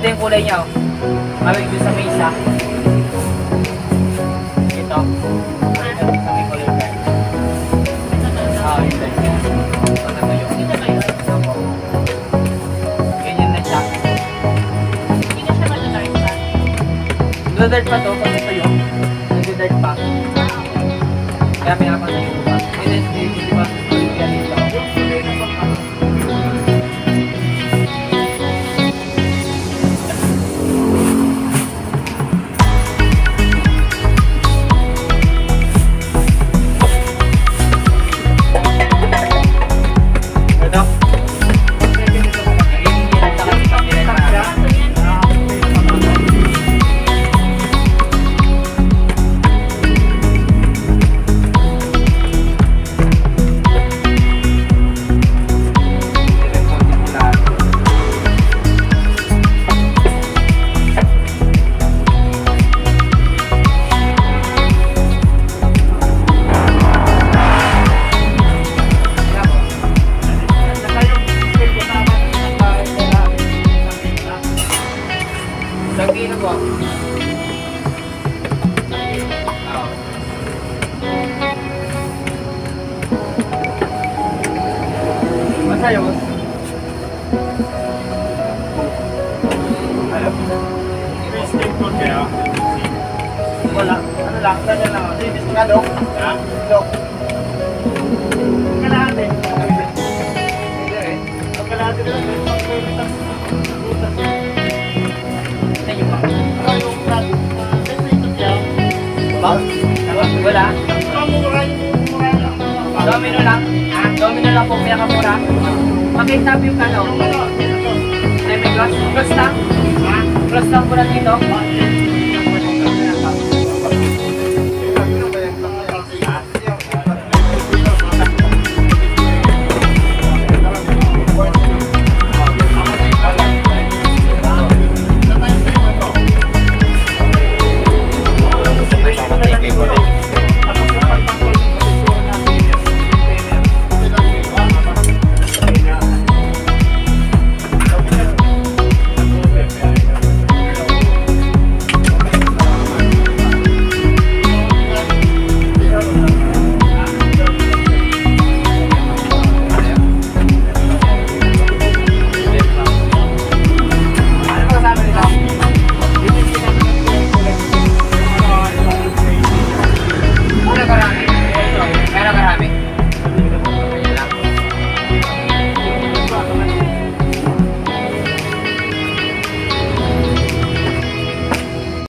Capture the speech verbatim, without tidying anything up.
Ito yung kulay niya, oh. Mawag doon sa may isa. Ito. Ito, sa may color card. Ah, yun lang siya. Ito na to yung. Ito ba yun? Opo. Ganyan na siya. Hindi na siya malalart pa. Nagdadart pa to, pag ito yung. Nagdadart pa. Kaya pinapansin ko pa. Ito yung hindi ba? Kaya dito. Lagi na po. Oo. Masaya boss. Alam mo. Mistake ko kaya. Wala. Ano lang? Saan lang? Hindi, miss ka dok. Ha? Dok. Kalahati. Hindi eh. Ang kalahati na lang. Pag-pwede ng butas. Sa inyo ba? Ano yung natin? Mistake ko kaya. Ba? Wala. Ang mura yung mura lang. Domino lang. Ah, domino lang po. Kaya ka mura. Pakitabi yung kano. Yung ano? Lemon gloss. Gloss lang. Ha? Gloss lang po lang dito.